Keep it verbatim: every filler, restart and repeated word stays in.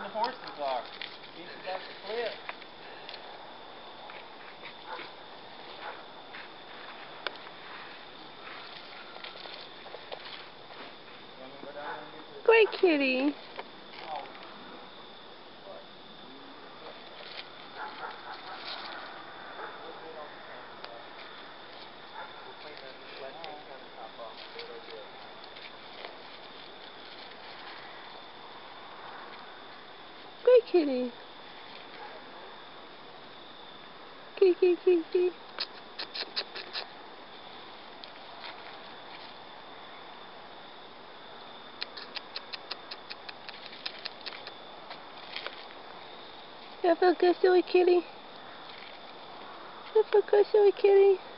horses are. He's about to flip. Great kitty. Great kitty. Kitty, kitty, kitty, kitty. You feel good, silly kitty? You feel good, silly kitty?